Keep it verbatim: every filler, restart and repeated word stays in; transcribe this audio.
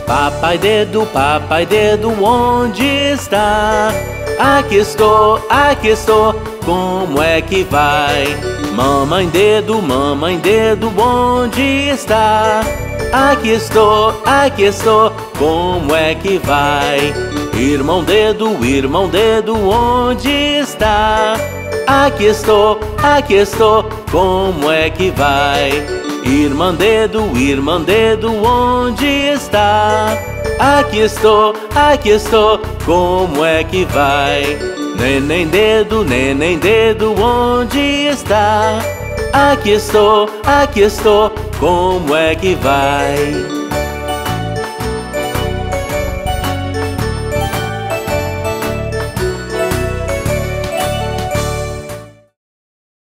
Papai dedo, papai dedo, onde está? Aqui estou, aqui estou, como é que vai? Mamãe dedo, mamãe dedo, onde está? Aqui estou, aqui estou, como é que vai? Irmão dedo, irmão dedo, onde está? Aqui estou, aqui estou, como é que vai? Irmã dedo, irmã dedo, onde está? Aqui estou, aqui estou, como é que vai? Neném dedo, neném dedo, onde está? Aqui estou, aqui estou, como é que vai?